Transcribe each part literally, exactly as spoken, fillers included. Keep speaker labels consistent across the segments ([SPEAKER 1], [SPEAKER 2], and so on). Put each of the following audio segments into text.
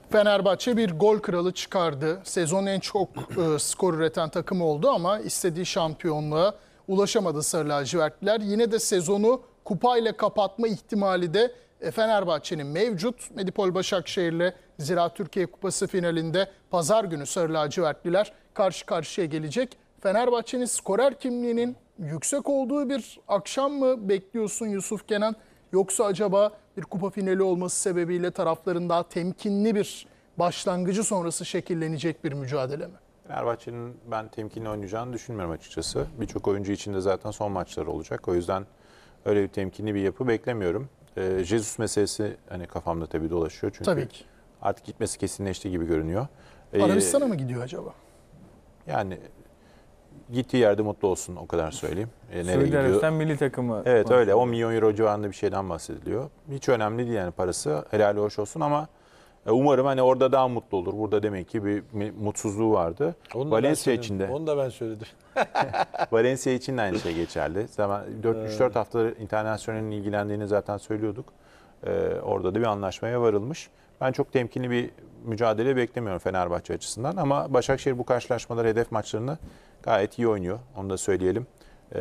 [SPEAKER 1] Fenerbahçe bir gol kralı çıkardı. Sezonun en çok e, skor üreten takımı oldu ama istediği şampiyonluğa ulaşamadı Sarı Lacivertliler. Yine de sezonu kupayla kapatma ihtimali de e, Fenerbahçe'nin mevcut. Medipol Başakşehir'le Zira Türkiye Kupası finalinde pazar günü Sarı Lacivertliler karşı karşıya gelecek. Fenerbahçe'nin skorer kimliğinin yüksek olduğu bir akşam mı bekliyorsun Yusuf Kenan? Yoksa acaba bir kupa finali olması sebebiyle tarafların daha temkinli bir başlangıcı sonrası şekillenecek bir mücadele mi?
[SPEAKER 2] Fenerbahçe'nin ben temkinli oynayacağını düşünmüyorum açıkçası. Birçok oyuncu için de zaten son maçları olacak. O yüzden öyle bir temkinli bir yapı beklemiyorum. Ee, Jesus meselesi hani kafamda tabii dolaşıyor. Çünkü
[SPEAKER 1] Tabii ki.
[SPEAKER 2] artık gitmesi kesinleşti gibi görünüyor.
[SPEAKER 1] Ee, Arabistan'a mı gidiyor acaba?
[SPEAKER 2] Yani gittiği yerde mutlu olsun, o kadar söyleyeyim. E, nereye
[SPEAKER 3] Suudi Arabistan milli takımı.
[SPEAKER 2] Evet öyle. on milyon euro civarında bir şeyden bahsediliyor. Hiç önemli değil yani parası. Helali hoş olsun ama umarım hani orada daha mutlu olur. Burada demek ki bir mutsuzluğu vardı. Valencia için de.
[SPEAKER 4] Onu da ben söyledim.
[SPEAKER 2] Valencia için de aynı şey geçerli. Zaman üç dört hafta internasyonelin ilgilendiğini zaten söylüyorduk. Ee, orada da bir anlaşmaya varılmış. Ben çok temkinli bir mücadele beklemiyorum Fenerbahçe açısından ama Başakşehir bu karşılaşmalar, hedef maçlarını gayet iyi oynuyor. Onu da söyleyelim. Ee,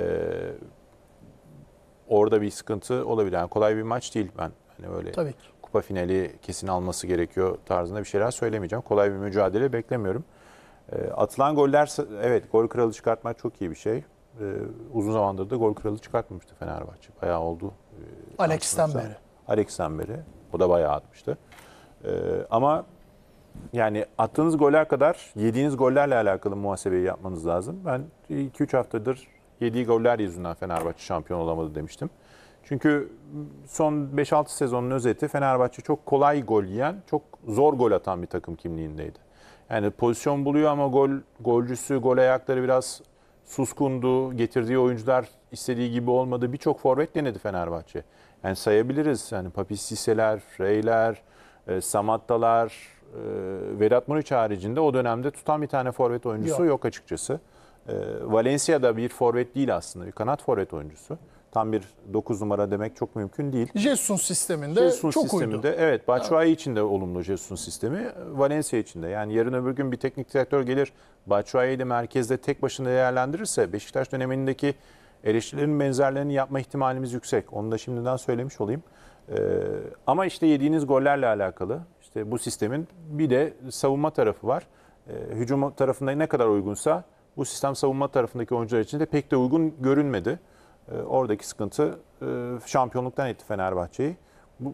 [SPEAKER 2] orada bir sıkıntı olabilir. Yani kolay bir maç değil, ben hani öyle
[SPEAKER 1] Tabii ki.
[SPEAKER 2] kupa finali kesin alması gerekiyor tarzında bir şeyler söylemeyeceğim. Kolay bir mücadele beklemiyorum. Ee, atılan goller, evet, gol kralı çıkartmak çok iyi bir şey. Ee, uzun zamandır da gol kralı çıkartmamıştı Fenerbahçe. Bayağı oldu. Ee,
[SPEAKER 1] Alex'ten beri.
[SPEAKER 2] Alex'ten beri. O da bayağı atmıştı. Ee, ama yani attığınız goller kadar yediğiniz gollerle alakalı muhasebeyi yapmanız lazım. Ben iki üç haftadır yediği goller yüzünden Fenerbahçe şampiyon olamadı demiştim. Çünkü son beş altı sezonun özeti, Fenerbahçe çok kolay gol yiyen, çok zor gol atan bir takım kimliğindeydi. Yani pozisyon buluyor ama gol golcüsü, gol ayakları biraz suskundu. Getirdiği oyuncular istediği gibi olmadı. Birçok forvet denedi Fenerbahçe. Yani sayabiliriz. Yani Papis Sisse'ler, Rey'ler, e, Samatta'lar, e, Vedat Muriç haricinde o dönemde tutan bir tane forvet oyuncusu yok, yok açıkçası. E, Valencia'da bir forvet değil aslında. Bir kanat forvet oyuncusu. Tam bir dokuz numara demek çok mümkün değil.
[SPEAKER 1] Jesus sisteminde
[SPEAKER 2] Jesus
[SPEAKER 1] çok
[SPEAKER 2] sisteminde,
[SPEAKER 1] uydu.
[SPEAKER 2] evet, Batshuayi için de olumlu Jesus'un sistemi. Valencia için de. Yani yarın öbür gün bir teknik direktör gelir, Batshuayi'yi de merkezde tek başına değerlendirirse Beşiktaş dönemindeki eleştirilerin benzerlerini yapma ihtimalimiz yüksek. Onu da şimdiden söylemiş olayım. Ee, ama işte yediğiniz gollerle alakalı işte bu sistemin bir de savunma tarafı var. Ee, hücum tarafında ne kadar uygunsa bu sistem savunma tarafındaki oyuncular için de pek de uygun görünmedi. Ee, oradaki sıkıntı e, şampiyonluktan etti Fenerbahçe'yi. Bu,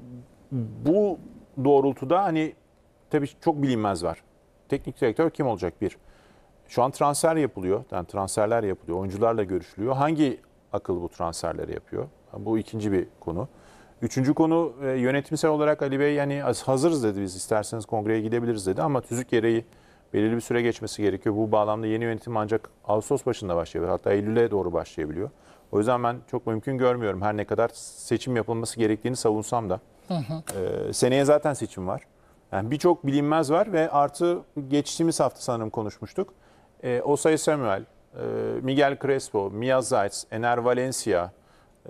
[SPEAKER 2] bu doğrultuda hani tabii çok bilinmez var. Teknik direktör kim olacak bir? Şu an transfer yapılıyor. Yani transferler yapılıyor. Oyuncularla görüşülüyor. Hangi akıl bu transferleri yapıyor? Bu ikinci bir konu. Üçüncü konu, e, yönetimsel olarak Ali Bey yani hazırız dedi, biz isterseniz kongreye gidebiliriz dedi ama tüzük gereği belirli bir süre geçmesi gerekiyor. Bu bağlamda yeni yönetim ancak Ağustos başında başlayabilir. Hatta Eylül'e doğru başlayabiliyor. O yüzden ben çok mümkün görmüyorum. Her ne kadar seçim yapılması gerektiğini savunsam da. Hı hı. E, seneye zaten seçim var. Yani birçok bilinmez var ve artı geçtiğimiz hafta sanırım konuşmuştuk. E, Osayi Samuel, e, Miguel Crespo, Mia Zayt, Ener Valencia e,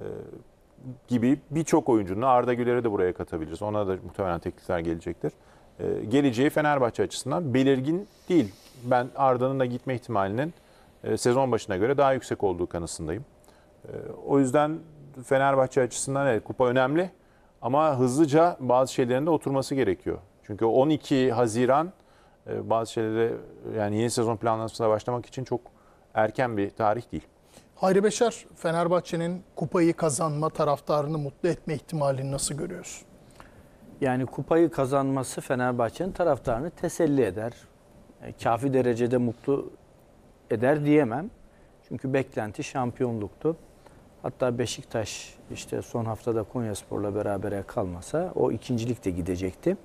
[SPEAKER 2] gibi birçok oyuncunun, Arda Güler'i de buraya katabiliriz. Ona da muhtemelen teklifler gelecektir. E, geleceği Fenerbahçe açısından belirgin değil. Ben Arda'nın da gitme ihtimalinin e, sezon başına göre daha yüksek olduğu kanısındayım. E, o yüzden Fenerbahçe açısından evet, kupa önemli ama hızlıca bazı şeylerin de oturması gerekiyor. Çünkü on iki Haziran e, bazı şeyleri, yani yeni sezon planlamasına başlamak için çok erken bir tarih değil.
[SPEAKER 1] Hayri Beşer, Fenerbahçe'nin kupayı kazanma, taraftarını mutlu etme ihtimalini nasıl görüyorsun?
[SPEAKER 3] Yani kupayı kazanması Fenerbahçe'nin taraftarını teselli eder. E, kafi derecede mutlu eder diyemem. Çünkü beklenti şampiyonluktu. Hatta Beşiktaş işte son haftada Konyaspor'la berabere kalmasa o ikincilik de gidecekti.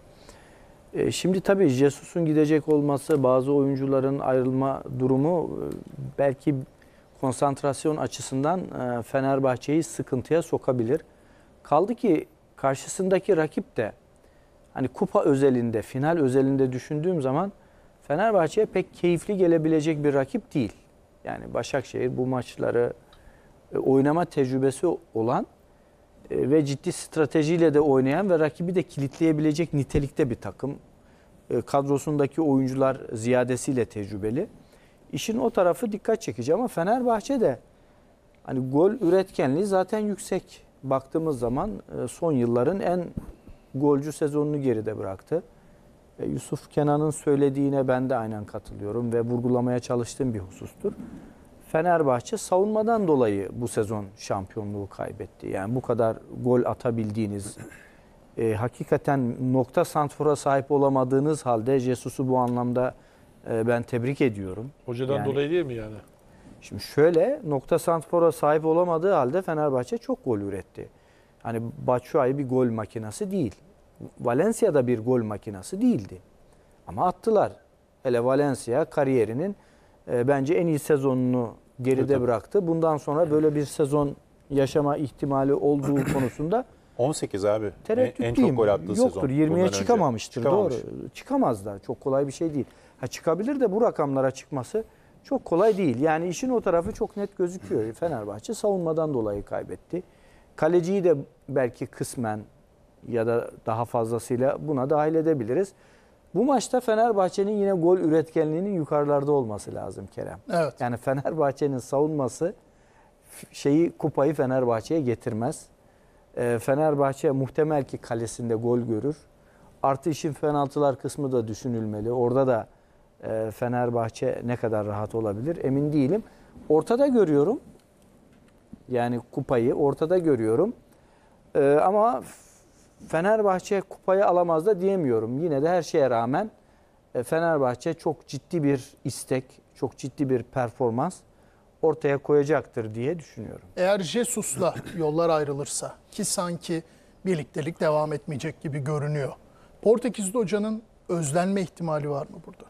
[SPEAKER 3] E, şimdi tabii Jesus'un gidecek olması, bazı oyuncuların ayrılma durumu belki konsantrasyon açısından Fenerbahçe'yi sıkıntıya sokabilir. Kaldı ki karşısındaki rakip de hani kupa özelinde, final özelinde düşündüğüm zaman Fenerbahçe'ye pek keyifli gelebilecek bir rakip değil. Yani Başakşehir bu maçları oynama tecrübesi olan ve ciddi stratejiyle de oynayan ve rakibi de kilitleyebilecek nitelikte bir takım. E, kadrosundaki oyuncular ziyadesiyle tecrübeli. İşin o tarafı dikkat çekici ama Fenerbahçe de hani gol üretkenliği zaten yüksek. Baktığımız zaman e, son yılların en golcü sezonunu geride bıraktı. E, Yusuf Kenan'ın söylediğine ben de aynen katılıyorum ve vurgulamaya çalıştığım bir husustur. Fenerbahçe savunmadan dolayı bu sezon şampiyonluğu kaybetti. Yani bu kadar gol atabildiğiniz, e, hakikaten nokta santrfora sahip olamadığınız halde Jesus'u bu anlamda e, ben tebrik ediyorum.
[SPEAKER 4] Hocadan
[SPEAKER 3] Yani-
[SPEAKER 4] dolayı değil mi yani?
[SPEAKER 3] Şimdi şöyle, nokta santrfora sahip olamadığı halde Fenerbahçe çok gol üretti. Hani Batshuayi bir gol makinası değil. Valencia da bir gol makinası değildi. Ama attılar. Hele Valencia kariyerinin e, bence en iyi sezonunu geride
[SPEAKER 2] Evet.
[SPEAKER 3] bıraktı. Bundan sonra böyle bir sezon yaşama ihtimali olduğu konusunda
[SPEAKER 2] on sekiz abi. En, en
[SPEAKER 3] tereddütlüyüm.
[SPEAKER 2] çok gol attığı sezon.
[SPEAKER 3] Yoktur. yirmiye
[SPEAKER 2] bundan önce.
[SPEAKER 3] çıkamamıştır.
[SPEAKER 2] Çıkamamış.
[SPEAKER 3] Doğru. Çıkamaz da. Çok kolay bir şey değil. Ha, çıkabilir de bu rakamlara çıkması çok kolay değil. Yani işin o tarafı çok net gözüküyor. Fenerbahçe savunmadan dolayı kaybetti. Kaleciyi de belki kısmen ya da daha fazlasıyla buna dahil edebiliriz. Bu maçta Fenerbahçe'nin yine gol üretkenliğinin yukarılarda olması lazım Kerem.
[SPEAKER 1] Evet.
[SPEAKER 3] Yani Fenerbahçe'nin savunması şeyi kupayı Fenerbahçe'ye getirmez. Ee, Fenerbahçe muhtemel ki kalesinde gol görür. Artı işin penaltılar kısmı da düşünülmeli. Orada da e, Fenerbahçe ne kadar rahat olabilir emin değilim. Ortada görüyorum. Yani kupayı ortada görüyorum. Ee, ama Fenerbahçe kupayı alamaz da diyemiyorum. Yine de her şeye rağmen e, Fenerbahçe çok ciddi bir istek, çok ciddi bir performans ortaya koyacaktır diye düşünüyorum.
[SPEAKER 1] Eğer Jesus'la yollar ayrılırsa ki sanki birliktelik devam etmeyecek gibi görünüyor. Portekizli hocanın özlenme ihtimali var mı burada?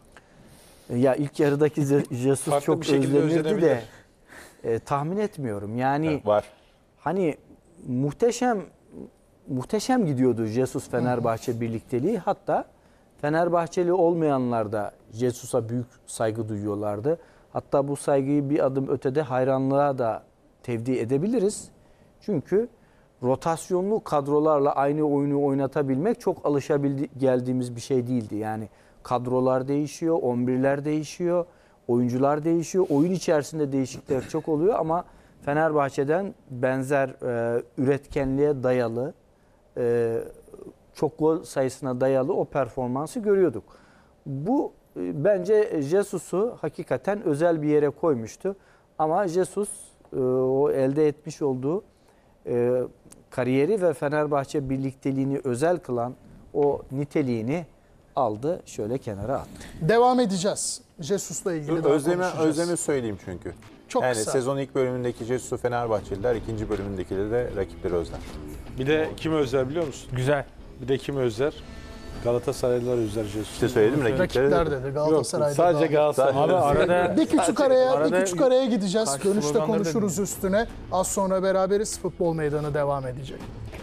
[SPEAKER 3] Ya ilk yarıdaki Je- Jesus
[SPEAKER 4] Farklı
[SPEAKER 3] çok
[SPEAKER 4] bir şekilde
[SPEAKER 3] özlenirdi de
[SPEAKER 4] özlenebilir.
[SPEAKER 3] e, tahmin etmiyorum. Yani
[SPEAKER 2] Evet, var.
[SPEAKER 3] hani muhteşem muhteşem gidiyordu Jesus Fenerbahçe birlikteliği. Hatta Fenerbahçeli olmayanlar da Jesus'a büyük saygı duyuyorlardı. Hatta bu saygıyı bir adım ötede hayranlığa da tevdi edebiliriz. Çünkü rotasyonlu kadrolarla aynı oyunu oynatabilmek çok alışabildi geldiğimiz bir şey değildi. Yani kadrolar değişiyor, on birler değişiyor, oyuncular değişiyor. Oyun içerisinde değişiklikler çok oluyor ama Fenerbahçe'den benzer e, üretkenliğe dayalı, e, çok gol sayısına dayalı o performansı görüyorduk. Bu e, bence Jesus'u hakikaten özel bir yere koymuştu. Ama Jesus e, o elde etmiş olduğu e, kariyeri ve Fenerbahçe birlikteliğini özel kılan o niteliğini aldı, şöyle kenara attı.
[SPEAKER 1] Devam edeceğiz. Jesus'la ilgili
[SPEAKER 2] Dur,
[SPEAKER 1] daha
[SPEAKER 2] Özlemi,
[SPEAKER 1] konuşacağız.
[SPEAKER 2] Özlemi söyleyeyim çünkü.
[SPEAKER 1] Çok
[SPEAKER 2] yani
[SPEAKER 1] kısa.
[SPEAKER 2] sezon ilk bölümündeki Jesus'u Fenerbahçeliler, ikinci bölümündekileri de rakipleri özler.
[SPEAKER 4] Bir de kimi özler biliyor musun?
[SPEAKER 5] Güzel.
[SPEAKER 4] Bir de kimi özler? Galatasaraylılar özler Jesus'u.
[SPEAKER 2] İşte söyledim rakipleri.
[SPEAKER 1] Rakipler
[SPEAKER 2] de.
[SPEAKER 1] dedi
[SPEAKER 4] Yok,
[SPEAKER 1] Galatasaray'da.
[SPEAKER 4] sadece
[SPEAKER 1] dahil.
[SPEAKER 4] Galatasaray.
[SPEAKER 5] Abi arada
[SPEAKER 1] Bir küçük araya, bir
[SPEAKER 5] arada
[SPEAKER 1] küçük araya gideceğiz.
[SPEAKER 5] karşı
[SPEAKER 1] Dönüşte
[SPEAKER 5] sloganları
[SPEAKER 1] konuşuruz üstüne. Az sonra beraberiz. Futbol Meydanı devam edecek.